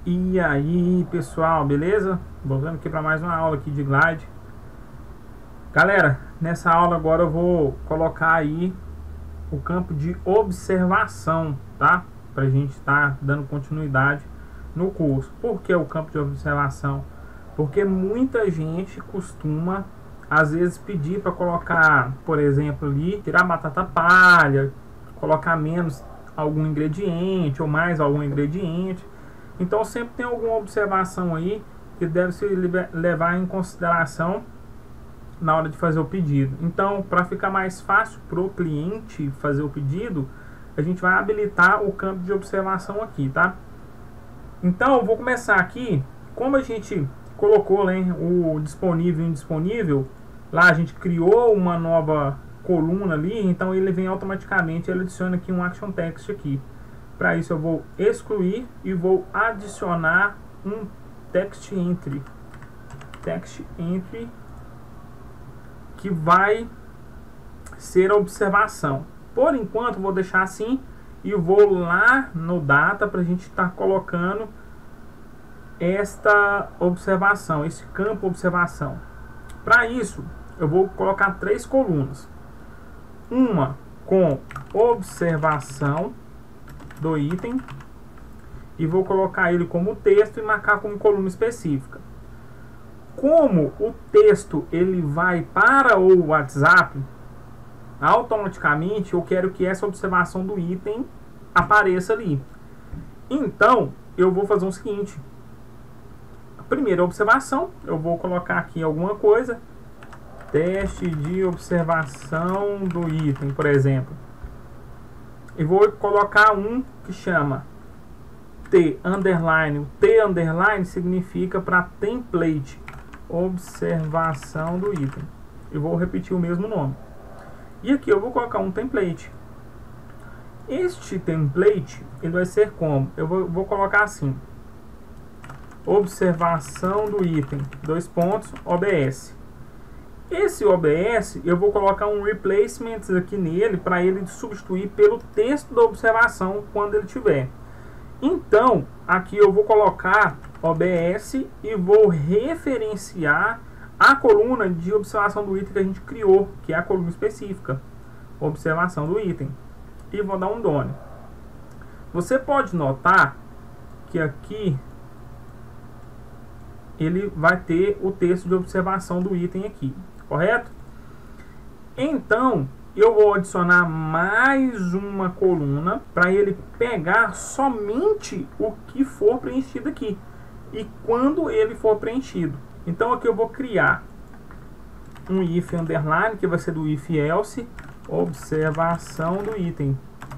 E aí pessoal, beleza? Voltando aqui para mais uma aula aqui de Glide. Galera, nessa aula agora eu vou colocar aí o campo de observação, tá? Pra gente estar dando continuidade no curso. Por que o campo de observação? Porque muita gente costuma às vezes pedir para colocar, por exemplo, ali, tirar batata palha, colocar menos algum ingrediente ou mais algum ingrediente. Então sempre tem alguma observação aí que deve se levar em consideração na hora de fazer o pedido. Então, para ficar mais fácil para o cliente fazer o pedido, a gente vai habilitar o campo de observação aqui, tá? Então, eu vou começar aqui. Como a gente colocou, né, o disponível e indisponível, lá a gente criou uma nova coluna ali, então ele vem automaticamente, ele adiciona aqui um action text aqui. Para isso eu vou excluir e vou adicionar um text entry que vai ser a observação. Por enquanto vou deixar assim e vou lá no data para a gente estar colocando esta observação, esse campo observação. Para isso eu vou colocar 3 colunas, uma com observação do item e vou colocar ele como texto e marcar como coluna específica. Como o texto ele vai para o WhatsApp, automaticamente eu quero que essa observação do item apareça ali. Então eu vou fazer o seguinte: a primeira observação, eu vou colocar aqui alguma coisa, teste de observação do item, por exemplo, e vou colocar um que chama T underline. O T underline significa para template, observação do item. Eu vou repetir o mesmo nome. E aqui eu vou colocar um template. Este template ele vai ser como? Eu vou colocar assim: observação do item, dois pontos, OBS. Esse OBS eu vou colocar um replacement aqui nele para ele substituir pelo texto da observação quando ele tiver. Então aqui eu vou colocar OBS e vou referenciar a coluna de observação do item que a gente criou, que é a coluna específica, observação do item, e vou dar um done. Você pode notar que aqui ele vai ter o texto de observação do item aqui, correto? Então eu vou adicionar mais uma coluna para ele pegar somente o que for preenchido aqui e quando ele for preenchido. Então aqui eu vou criar um if underline, que vai ser do if else, observação do item.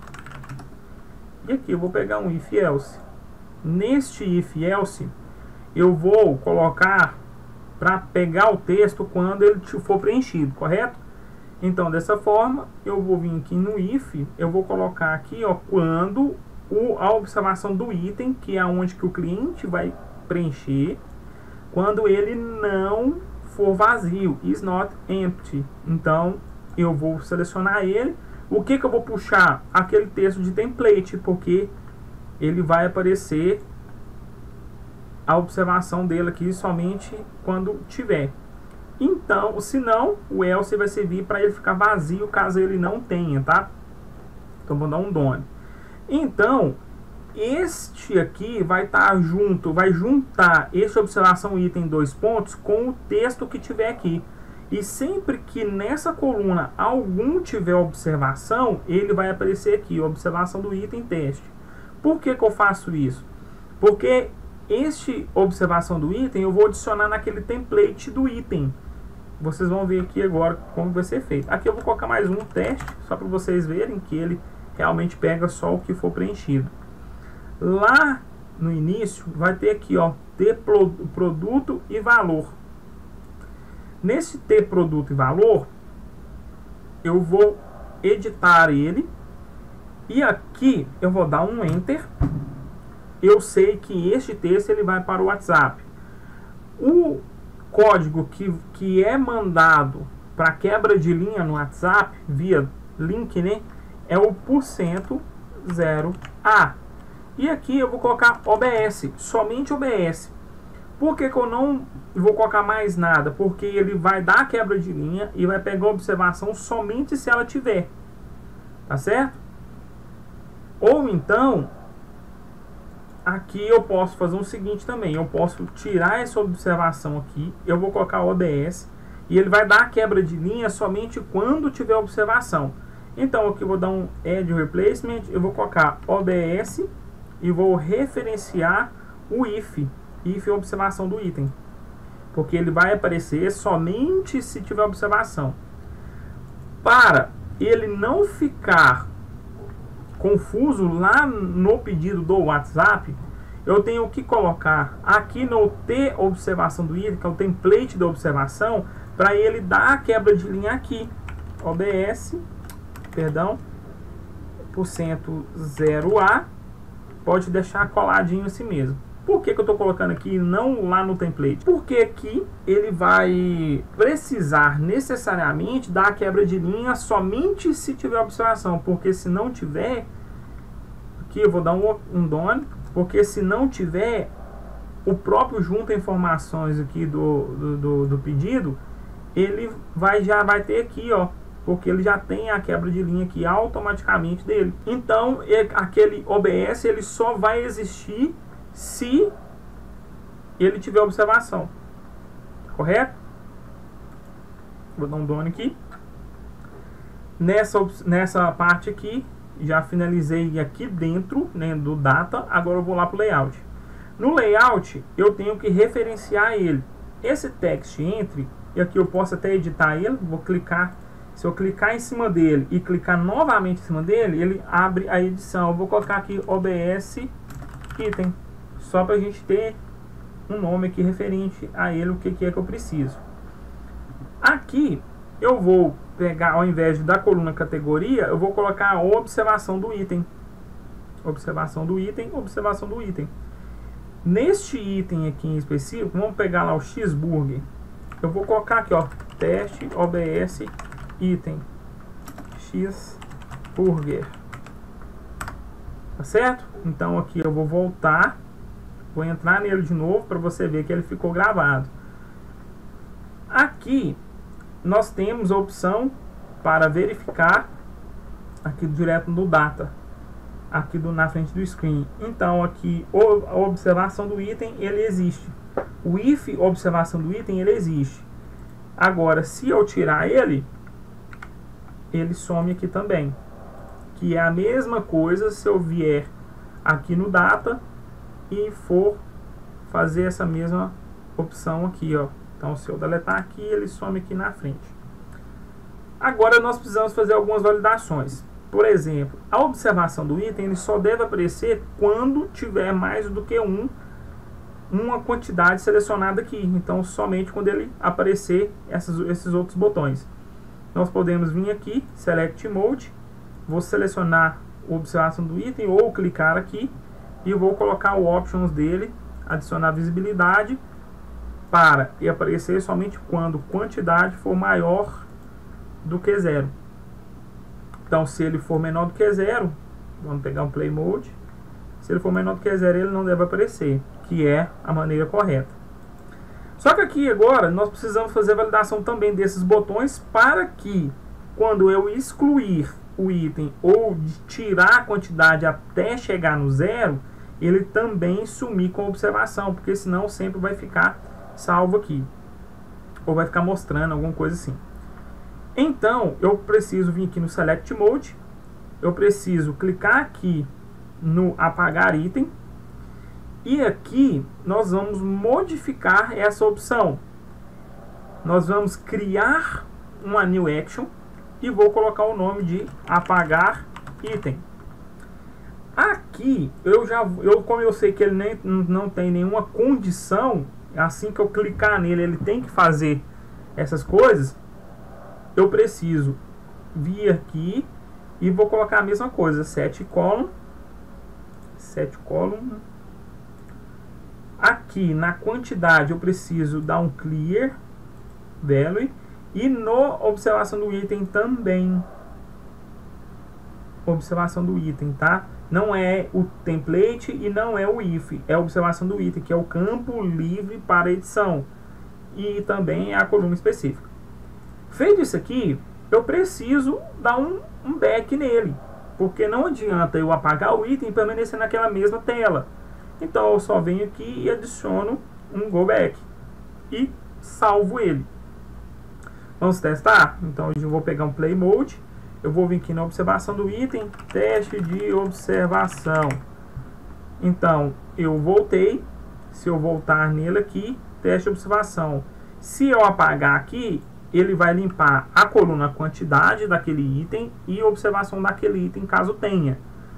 E aqui eu vou pegar um if else. Neste if else eu vou colocar para pegar o texto quando ele for preenchido, correto? Então dessa forma eu vou vir aqui no if, eu vou colocar aqui, ó, quando a observação do item, que é onde que o cliente vai preencher, quando ele não for vazio, is not empty. Então eu vou selecionar ele. O que eu vou puxar? Aquele texto de template, porque ele vai aparecer a observação dele aqui somente quando tiver. Então, se não, o else vai servir para ele ficar vazio caso ele não tenha, tá? Então vou dar um done. Então este aqui vai estar junto, vai juntar esse observação item dois pontos com o texto que tiver aqui. E sempre que nessa coluna algum tiver observação, ele vai aparecer aqui, observação do item teste. Por que eu faço isso? Porque este observação do item eu vou adicionar naquele template do item. Vocês vão ver aqui agora como vai ser feito. Aqui eu vou colocar mais um teste, só para vocês verem que ele realmente pega só o que for preenchido. Lá no início vai ter aqui, ó, T produto e valor. Nesse T produto e valor eu vou editar ele e aqui eu vou dar um enter. Eu sei que este texto ele vai para o WhatsApp. O código que é mandado para quebra de linha no WhatsApp via link, né, é o %0A. E aqui eu vou colocar OBS, somente OBS. Por que que eu não vou colocar mais nada? Porque ele vai dar a quebra de linha e vai pegar a observação somente se ela tiver. Tá certo? Ou então, aqui eu posso fazer o seguinte também. Eu posso tirar essa observação aqui. Eu vou colocar OBS. E ele vai dar a quebra de linha somente quando tiver observação. Então aqui eu vou dar um Add Replacement. Eu vou colocar OBS. E vou referenciar o if observação do item. Porque ele vai aparecer somente se tiver observação. Para ele não ficar confuso lá no pedido do WhatsApp, eu tenho que colocar aqui no T observação do item, que é o template da observação, para ele dar a quebra de linha aqui. OBS, perdão, %0A, pode deixar coladinho assim mesmo. Por que que eu estou colocando aqui não lá no template? Porque aqui ele vai precisar necessariamente dar a quebra de linha somente se tiver observação. Porque se não tiver, aqui eu vou dar um done, porque se não tiver, o próprio junta informações aqui do pedido, ele já vai ter aqui, ó, porque ele já tem a quebra de linha aqui automaticamente dele. Então aquele OBS ele só vai existir se ele tiver observação, correto? Vou dar um done aqui. Nessa parte aqui já finalizei aqui dentro, né, do data. Agora eu vou lá para o layout. No layout eu tenho que referenciar ele. Esse text entry, e aqui eu posso até editar ele. Vou clicar, se eu clicar em cima dele e clicar novamente em cima dele, ele abre a edição. Eu vou colocar aqui OBS item, só para a gente ter um nome aqui referente a ele, o que é que eu preciso. Aqui eu vou pegar, ao invés da coluna categoria, eu vou colocar a observação do item. Observação do item, observação do item. Neste item aqui em específico, vamos pegar lá o cheeseburger. Eu vou colocar aqui, ó, teste OBS item cheeseburger. Tá certo? Então aqui eu vou voltar, vou entrar nele de novo para você ver que ele ficou gravado. Aqui nós temos a opção para verificar aqui direto no data, aqui na frente do screen. Então aqui a observação do item ele existe, o if observação do item ele existe. Agora se eu tirar ele some aqui também, que é a mesma coisa se eu vier aqui no data e for fazer essa mesma opção aqui, ó. Então se eu deletar aqui, ele some aqui na frente. Agora nós precisamos fazer algumas validações. Por exemplo, a observação do item ele só deve aparecer quando tiver mais do que uma quantidade selecionada aqui. Então somente quando ele aparecer esses outros botões. Nós podemos vir aqui, Select Mode, vou selecionar a observação do item ou clicar aqui e vou colocar o Options dele, adicionar visibilidade para aparecer somente quando quantidade for maior do que 0. Então se ele for menor do que 0, vamos pegar um Play Mode, se ele for menor do que 0 ele não deve aparecer, que é a maneira correta. Só que aqui agora nós precisamos fazer a validação também desses botões para que quando eu excluir o item ou tirar a quantidade até chegar no 0, ele também sumir com a observação, porque senão sempre vai ficar salvo aqui, ou vai ficar mostrando alguma coisa assim. Então eu preciso vir aqui no Select Mode, eu preciso clicar aqui no apagar item, e aqui nós vamos modificar essa opção. Nós vamos criar uma new action e vou colocar o nome de apagar item. Aqui como eu sei que ele não tem nenhuma condição, assim que eu clicar nele ele tem que fazer essas coisas, eu preciso vir aqui e vou colocar a mesma coisa, set column. Aqui na quantidade eu preciso dar um clear value e no observação do item também. Observação do item, tá? Não é o template e não é o if, é a observação do item, que é o campo livre para edição. E também é a coluna específica. Feito isso aqui, eu preciso dar um back nele, porque não adianta eu apagar o item e permanecer naquela mesma tela. Então eu só venho aqui e adiciono um go back e salvo ele. Vamos testar? Então eu vou pegar um play mode, eu vou vir aqui na observação do item, teste de observação. Então eu voltei, se eu voltar nele aqui, teste de observação. Se eu apagar aqui, ele vai limpar a coluna quantidade daquele item e observação daquele item, caso tenha.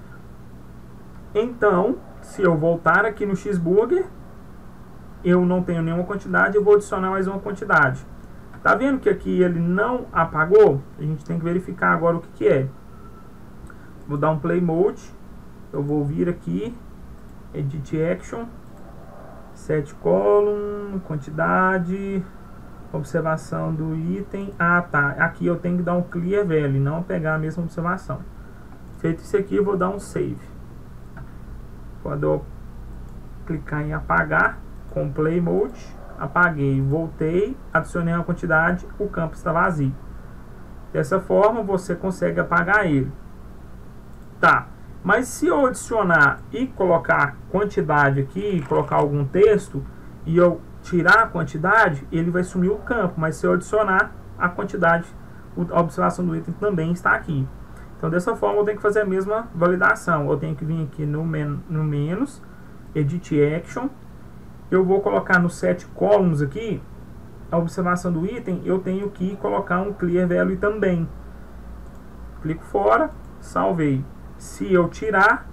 Então, se eu voltar aqui no Cheeseburger, eu não tenho nenhuma quantidade, eu vou adicionar mais uma quantidade. Tá vendo que aqui ele não apagou? A gente tem que verificar agora o que é. Vou dar um play mode, eu vou vir aqui, edit action, set column, quantidade, observação do item. Ah, tá. Aqui eu tenho que dar um clear value, não pegar a mesma observação. Feito isso aqui, eu vou dar um save. Quando eu clicar em apagar, com play mode, apaguei, voltei, adicionei uma quantidade, o campo está vazio. Dessa forma, você consegue apagar ele. Tá. Mas se eu adicionar e colocar quantidade aqui, colocar algum texto, e eu tirar a quantidade, ele vai sumir o campo. Mas se eu adicionar a quantidade, a observação do item também está aqui. Então dessa forma eu tenho que fazer a mesma validação. Eu tenho que vir aqui no menos, edit action. Eu vou colocar no set columns aqui, a observação do item, eu tenho que colocar um clear value também. Clico fora, salvei. Se eu tirar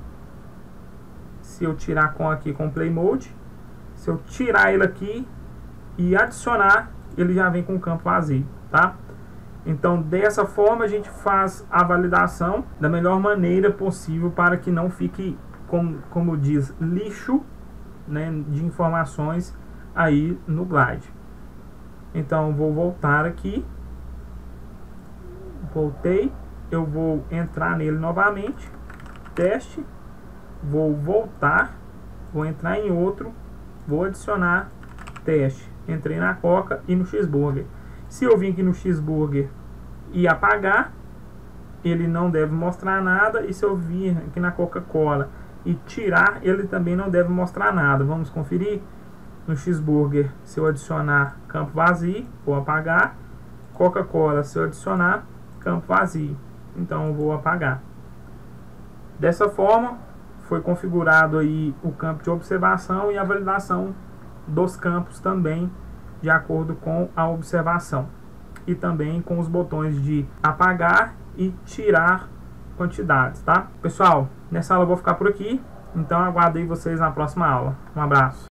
com play mode, se eu tirar ele aqui e adicionar, ele já vem com o campo vazio, tá? Então dessa forma a gente faz a validação da melhor maneira possível para que não fique, como diz, lixo, né, de informações aí no Glide. Então vou voltar aqui, voltei, eu vou entrar nele novamente, teste, vou voltar, vou entrar em outro, vou adicionar teste, entrei na Coca e no Cheeseburger. Se eu vir aqui no Cheeseburger e apagar, ele não deve mostrar nada, e se eu vir aqui na Coca-Cola e tirar, ele também não deve mostrar nada. Vamos conferir no Cheeseburger. Se eu adicionar, campo vazio, vou apagar. Coca-Cola, se eu adicionar, campo vazio, então eu vou apagar. Dessa forma foi configurado aí o campo de observação e a validação dos campos também de acordo com a observação, e também com os botões de apagar e tirar quantidades, tá? Pessoal, nessa aula eu vou ficar por aqui, então aguardo aí vocês na próxima aula. Um abraço.